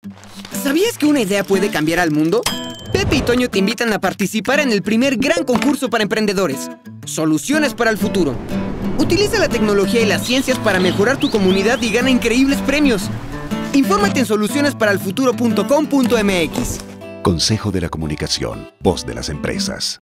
¿Sabías que una idea puede cambiar al mundo? Pepe y Toño te invitan a participar en el primer gran concurso para emprendedores. Soluciones para el futuro. Utiliza la tecnología y las ciencias para mejorar tu comunidad y gana increíbles premios. Infórmate en solucionesparalfuturo.com.mx. Consejo de la Comunicación, voz de las empresas.